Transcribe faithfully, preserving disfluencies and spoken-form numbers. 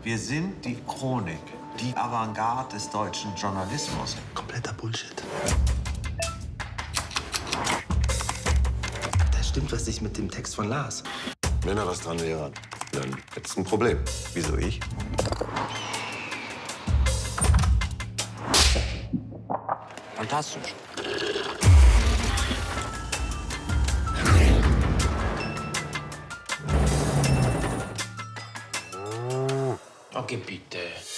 Wir sind die Chronik, die Avantgarde des deutschen Journalismus. Kompletter Bullshit. Da stimmt was nicht mit dem Text von Lars. Wenn da was dran wäre, dann hättest du ein Problem. Wieso ich? Fantastisch. Okay, bitte.